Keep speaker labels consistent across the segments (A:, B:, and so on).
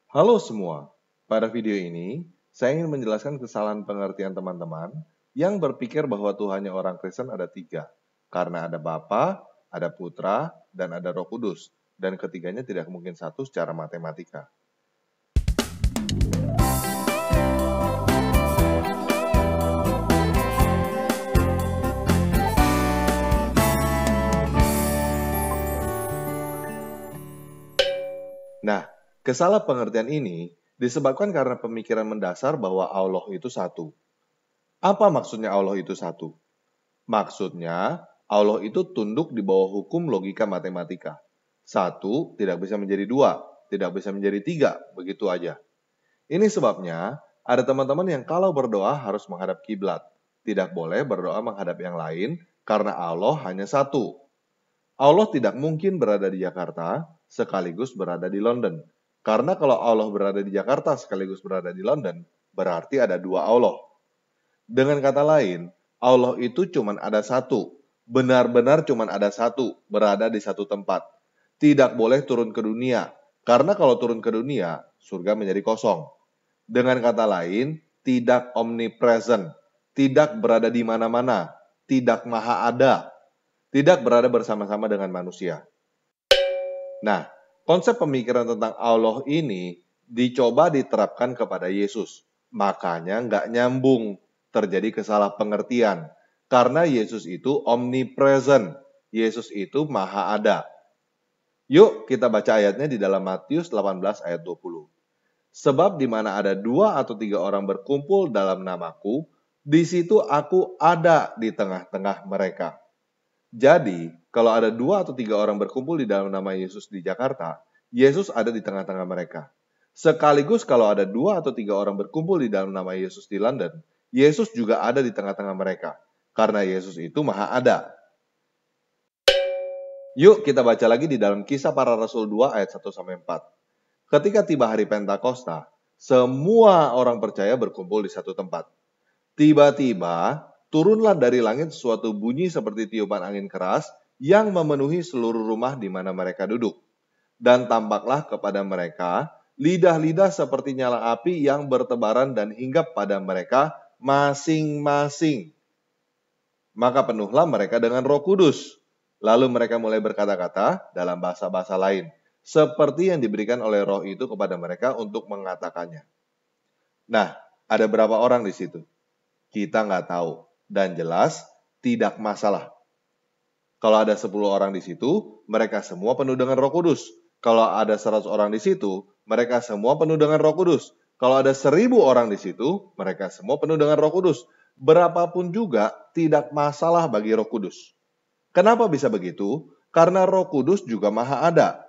A: Halo semua, pada video ini saya ingin menjelaskan kesalahan pengertian teman-teman yang berpikir bahwa Tuhannya orang Kristen ada tiga, karena ada Bapa, ada Putra, dan ada Roh Kudus, dan ketiganya tidak mungkin satu secara matematika. Nah, kesalahan pengertian ini disebabkan karena pemikiran mendasar bahwa Allah itu satu. Apa maksudnya Allah itu satu? Maksudnya, Allah itu tunduk di bawah hukum logika matematika. Satu tidak bisa menjadi dua, tidak bisa menjadi tiga, begitu aja. Ini sebabnya, ada teman-teman yang kalau berdoa harus menghadap kiblat. Tidak boleh berdoa menghadap yang lain, karena Allah hanya satu. Allah tidak mungkin berada di Jakarta, sekaligus berada di London. Karena kalau Allah berada di Jakarta sekaligus berada di London, berarti ada dua Allah. Dengan kata lain, Allah itu cuma ada satu, benar-benar cuma ada satu, berada di satu tempat. Tidak boleh turun ke dunia, karena kalau turun ke dunia, surga menjadi kosong. Dengan kata lain, tidak omnipresent, tidak berada di mana-mana, tidak maha ada, tidak berada bersama-sama dengan manusia. Nah, konsep pemikiran tentang Allah ini dicoba diterapkan kepada Yesus. Makanya nggak nyambung, terjadi kesalahpengertian. Karena Yesus itu omnipresent, Yesus itu maha ada. Yuk kita baca ayatnya di dalam Matius 18 ayat 20. Sebab di mana ada 2 atau 3 orang berkumpul dalam namaku, di situ aku ada di tengah-tengah mereka. Jadi, kalau ada 2 atau 3 orang berkumpul di dalam nama Yesus di Jakarta, Yesus ada di tengah-tengah mereka. Sekaligus kalau ada 2 atau 3 orang berkumpul di dalam nama Yesus di London, Yesus juga ada di tengah-tengah mereka. Karena Yesus itu maha ada. Yuk kita baca lagi di dalam Kisah Para Rasul 2 ayat 1-4. Ketika tiba hari Pentakosta, semua orang percaya berkumpul di satu tempat. Tiba-tiba, turunlah dari langit suatu bunyi seperti tiupan angin keras yang memenuhi seluruh rumah di mana mereka duduk. Dan tampaklah kepada mereka lidah-lidah seperti nyala api yang bertebaran dan hinggap pada mereka masing-masing. Maka penuhlah mereka dengan Roh Kudus. Lalu mereka mulai berkata-kata dalam bahasa-bahasa lain, seperti yang diberikan oleh Roh itu kepada mereka untuk mengatakannya. Nah, ada berapa orang di situ? Kita nggak tahu. Dan jelas, tidak masalah. Kalau ada 10 orang di situ, mereka semua penuh dengan Roh Kudus. Kalau ada 100 orang di situ, mereka semua penuh dengan Roh Kudus. Kalau ada 1000 orang di situ, mereka semua penuh dengan Roh Kudus. Berapapun juga, tidak masalah bagi Roh Kudus. Kenapa bisa begitu? Karena Roh Kudus juga maha ada.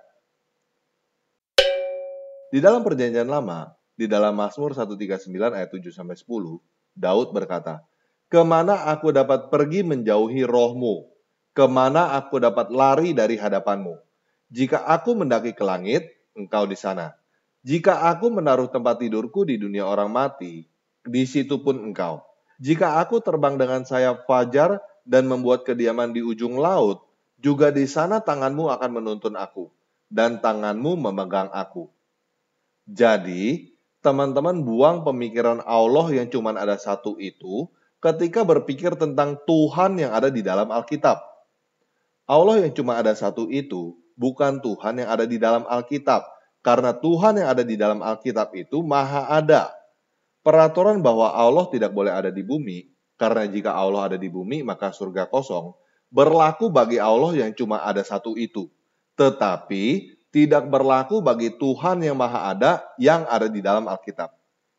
A: Di dalam perjanjian lama, di dalam Mazmur 139 ayat 7-10, Daud berkata, "Kemana aku dapat pergi menjauhi rohmu? Kemana aku dapat lari dari hadapanmu? Jika aku mendaki ke langit, engkau di sana. Jika aku menaruh tempat tidurku di dunia orang mati, di situ pun engkau. Jika aku terbang dengan sayap fajar dan membuat kediaman di ujung laut, juga di sana tanganmu akan menuntun aku, dan tanganmu memegang aku." Jadi, teman-teman buang pemikiran Allah yang cuma ada satu itu ketika berpikir tentang Tuhan yang ada di dalam Alkitab. Allah yang cuma ada satu itu bukan Tuhan yang ada di dalam Alkitab. Karena Tuhan yang ada di dalam Alkitab itu maha ada. Peraturan bahwa Allah tidak boleh ada di bumi, karena jika Allah ada di bumi maka surga kosong, berlaku bagi Allah yang cuma ada satu itu. Tetapi tidak berlaku bagi Tuhan yang maha ada yang ada di dalam Alkitab.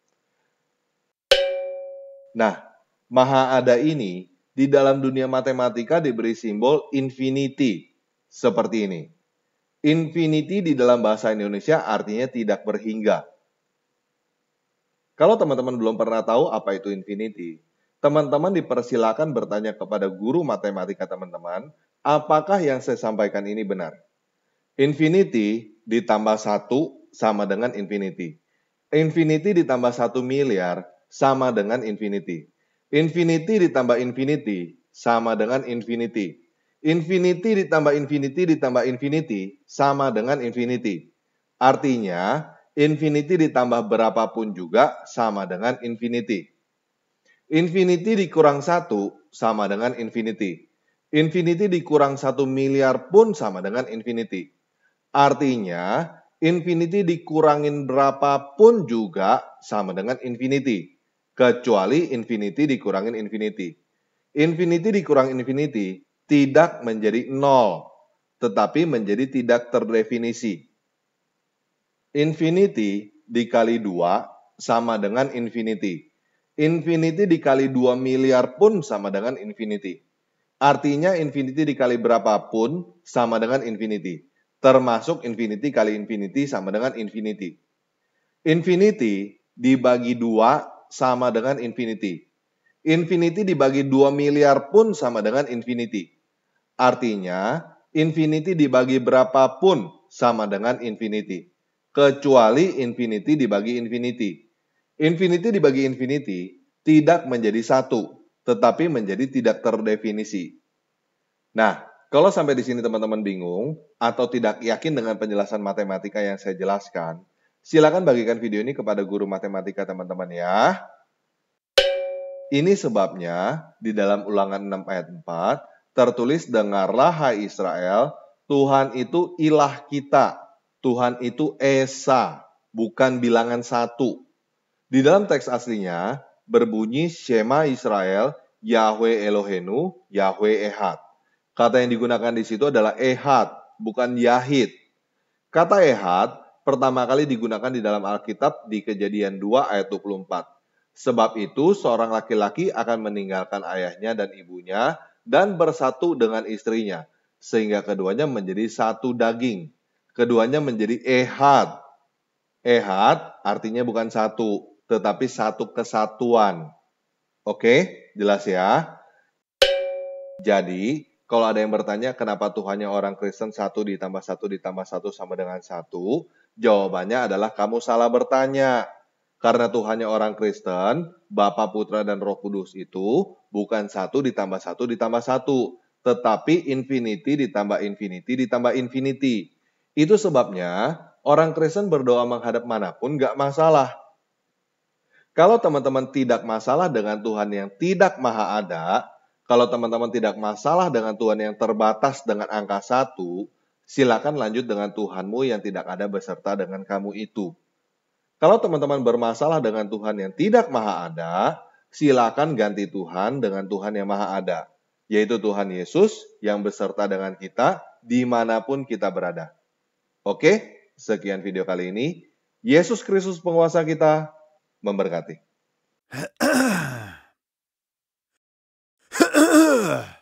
A: Nah, maha ada ini di dalam dunia matematika diberi simbol infinity. Seperti ini. Infinity di dalam bahasa Indonesia artinya tidak berhingga. Kalau teman-teman belum pernah tahu apa itu infinity, teman-teman dipersilakan bertanya kepada guru matematika teman-teman, apakah yang saya sampaikan ini benar? Infinity ditambah 1 sama dengan infinity. Infinity ditambah 1 miliar sama dengan infinity. Infinity ditambah infinity sama dengan infinity. Infinity ditambah infinity ditambah infinity sama dengan infinity. Artinya, Infinity ditambah berapapun juga sama dengan infinity. Infinity dikurang 1 sama dengan infinity. Infinity dikurang 1 miliar pun sama dengan infinity. Artinya, infinity dikurangin berapapun juga sama dengan infinity. Kecuali infinity dikurangin infinity. Infinity dikurang infinity tidak menjadi 0, tetapi menjadi tidak terdefinisi. Infinity dikali 2 sama dengan infinity. Infinity dikali 2 miliar pun sama dengan infinity. Artinya infinity dikali berapapun sama dengan infinity. Termasuk infinity kali infinity sama dengan infinity. Infinity dibagi 2 sama dengan infinity. Infinity dibagi 2 miliar pun sama dengan infinity. Artinya infinity dibagi berapapun sama dengan infinity. Kecuali infinity dibagi infinity. Infinity dibagi infinity tidak menjadi 1, tetapi menjadi tidak terdefinisi. Nah, kalau sampai di sini teman-teman bingung atau tidak yakin dengan penjelasan matematika yang saya jelaskan, silakan bagikan video ini kepada guru matematika teman-teman ya. Ini sebabnya di dalam Ulangan 6 ayat 4 tertulis, dengarlah hai Israel, Tuhan itu ilah kita. Tuhan itu Esa, bukan bilangan 1. Di dalam teks aslinya berbunyi Shema Israel, Yahweh Elohenu, Yahweh Ehad. Kata yang digunakan di situ adalah Ehad, bukan Yahid. Kata Ehad pertama kali digunakan di dalam Alkitab di Kejadian 2 ayat 24. Sebab itu seorang laki-laki akan meninggalkan ayahnya dan ibunya dan bersatu dengan istrinya, sehingga keduanya menjadi satu daging. Keduanya menjadi Ehad. Ehad artinya bukan satu, tetapi satu kesatuan. Oke, jelas ya? Jadi, kalau ada yang bertanya kenapa Tuhannya orang Kristen 1 ditambah 1 ditambah 1 sama dengan 1, jawabannya adalah kamu salah bertanya. Karena Tuhannya orang Kristen, Bapa, Putra, dan Roh Kudus itu bukan 1 ditambah 1 ditambah 1, tetapi infinity ditambah infinity ditambah infinity. Itu sebabnya orang Kristen berdoa menghadap manapun nggak masalah. Kalau teman-teman tidak masalah dengan Tuhan yang tidak maha ada, kalau teman-teman tidak masalah dengan Tuhan yang terbatas dengan angka 1, silakan lanjut dengan Tuhanmu yang tidak ada beserta dengan kamu itu. Kalau teman-teman bermasalah dengan Tuhan yang tidak maha ada, silakan ganti Tuhan dengan Tuhan yang maha ada, yaitu Tuhan Yesus yang beserta dengan kita dimanapun kita berada. Oke, sekian video kali ini. Yesus Kristus penguasa kita memberkati.